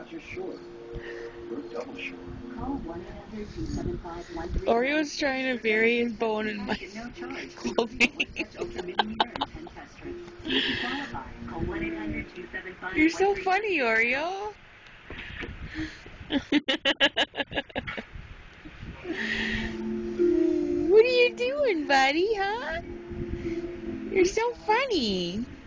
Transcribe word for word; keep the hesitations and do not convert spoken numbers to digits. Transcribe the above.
Oreo's trying to bury his bone in my clothing. You're so funny, Oreo. What are you doing, buddy, huh? You're so funny.